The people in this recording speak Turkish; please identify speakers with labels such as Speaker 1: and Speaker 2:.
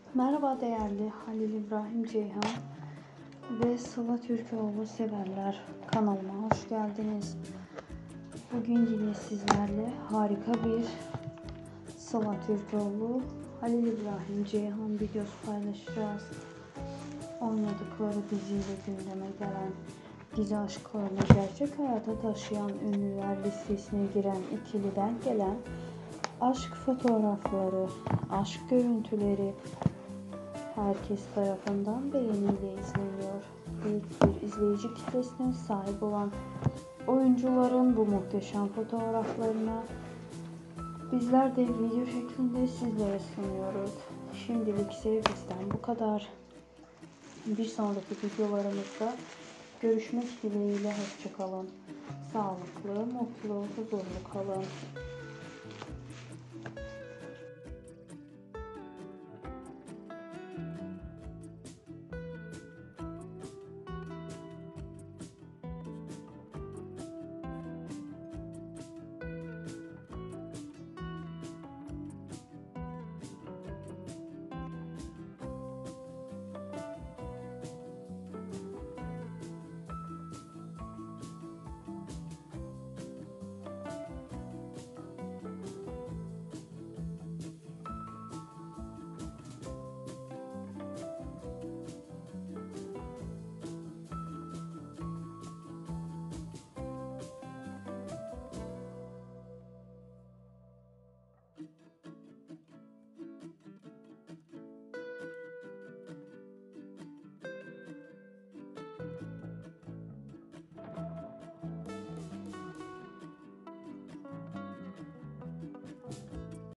Speaker 1: Merhaba değerli Halil İbrahim Ceyhan ve Sıla Türkoğlu severler, kanalıma hoş geldiniz. Bugün yine sizlerle harika bir Sıla Türkoğlu, Halil İbrahim Ceyhan videosu paylaşacağız. Oynadıkları diziyle gündeme gelen, dizi aşklarını gerçek hayata taşıyan ünlüler listesine giren ikiliden gelen aşk fotoğrafları, aşk görüntüleri herkes tarafından beğeniyle izleniyor. Büyük bir izleyici kitlesine sahip olan oyuncuların bu muhteşem fotoğraflarına bizler de video şeklinde sizlere sunuyoruz. Şimdilik ise bizden bu kadar. Bir sonraki videolarımızda görüşmek dileğiyle, hoşça kalın. Sağlıklı, mutlu, huzurlu kalın.